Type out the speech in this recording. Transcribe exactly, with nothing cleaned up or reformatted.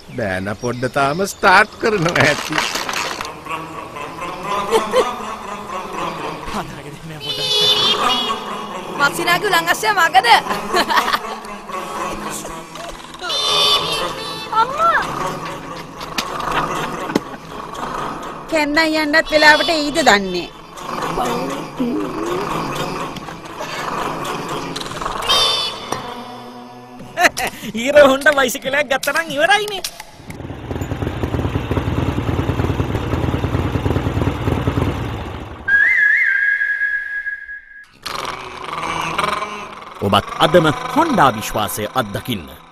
බෑන පොඩ්ඩ තාම ස්ටාර්ට් කරනවා ඇති. මක්සිනාගේ උලංගස්සේ මගද? අම්මා. කැන්දන් යන්නත් වෙලාවට ඊද දන්නේ. ඊර හොන්ඩ බයිසිකලයක් ගත්තනම් ඉවරයිනේ. ඔබත් අදම හොන්ඩා විශ්වාසය අත්දකින්න.